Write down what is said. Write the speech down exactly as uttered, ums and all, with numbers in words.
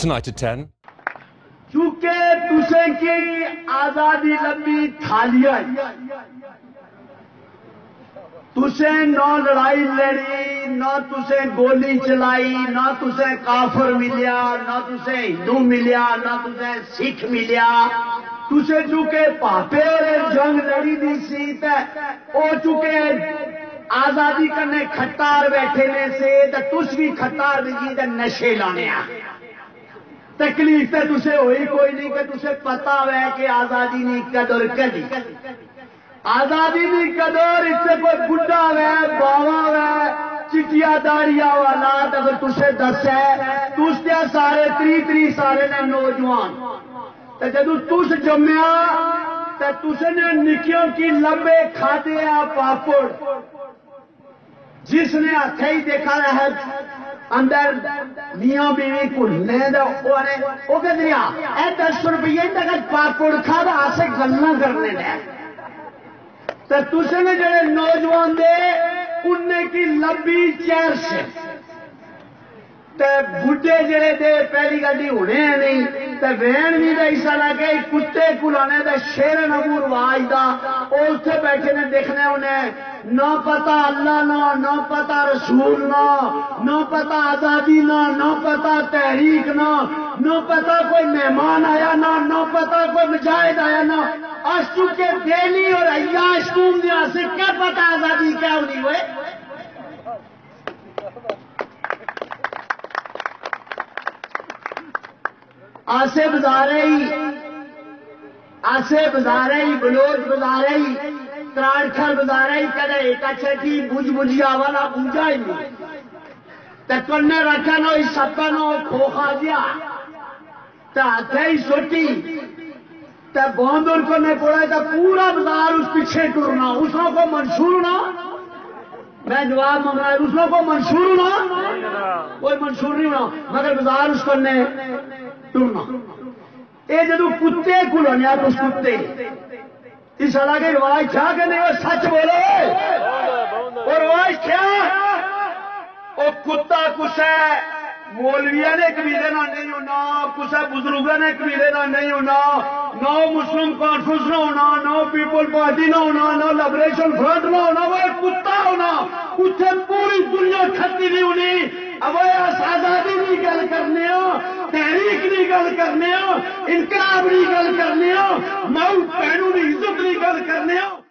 Tonight at ten. چونکہ تسے کی آزادی لمبی تھالیا تسے نہ لڑائی لڑی نہ تسے گولی چلائی نہ تسے کافر ملیا نہ تسے ہندو ملیا نہ تسے سکھ ملیا تسے چونکہ پاپے جنگ لڑی دی سی تے او چونکہ آزادی کرنے کھٹار بیٹھے نے سے تے تس بھی کھٹار دی تے نشے لانے آ تکلیف تے تسے ہوئی کوئی نہیں کہ تسے پتا ہے کہ آزادی نہیں قدر کدی آزادی نہیں قدر اس سے کوئی بڈھا ہے باوا ہے چٹیا داڑیا والا اگر تسے دس ہے تس تے سارے تری تری سارے نے نوجوان تے جدو تس جمیا تے تسے نے نکیوں کی لمبے کھاتے آ پاپڑ جس نے ہاتھ ہی دیکھا ہے اندر میاں بیوی کھلنے دا وہ کہ دیا اے دس روپیے تک پاپڑ کھا دا آسے گلنا کرنے دے تو تسے نے جڑے نوجوان دے انہیں کی لمبی چیر سے تے بڈھے جڑے دے پہلی گاڑی ہونے ہیں نہیں تے وین بھی دا حصہ لگے کتے کلانے دا شیر نبور واج دا اور اتھے بیٹھے نے دیکھنے انہیں نہ پتا اللہ نہ نہ پتا رسول نہ نہ پتا آزادی نہ نہ پتا تحریک نہ نہ پتا کوئی مہمان آیا نہ نہ پتا کوئی مجاہد آیا نہ آج چونکہ دہلی اور عیاش قوم دیا سے کیا پتا آزادی کیا ہونی ہوئے آسے بزارے ہی آسے بزارے ہی بلوچ بزارے ہی تراڑکھر بزارے ہی کدے ایک اچھے کی بوجھ بوجھیا والا بوجھا ہی نہیں تکنے رکھنو ہی سپنو کھوخا دیا تا ہتھے ہی سوٹی تا بوندر کو نے پڑھا تا پورا بزار اس پیچھے ٹرنا اس کو منشور نہ میں جواب مانگ رہا ہے اس کو منشور نہ کوئی منشور نہیں ہونا مگر بزار اس کو نے ٹرنا اے جدو کتے کو لنیا تو اس کتے اس اللہ کی رواج کیا کہ نہیں وہ سچ بولو اور رواج کیا وہ کتا کسے مولویہ نے قبیلے نہ نہیں ہونا کسے بزرگوں نے قبیلے نہ نہیں ہونا نو مسلم کانفرنس نہ ہونا نو پیپل پارٹی نہ ہونا نو لبریشن فرنٹ نہ ہونا وہ کتا ہونا اتنے پوری دنیا کھتی نہیں ہونی اب آزادی نہیں گل کرنے ہو تحریک نہیں گل کرنے ہو انقلاب نہیں گل کرنے ہو ماؤ بہنوں کی عزت نہیں گل کرنے ہو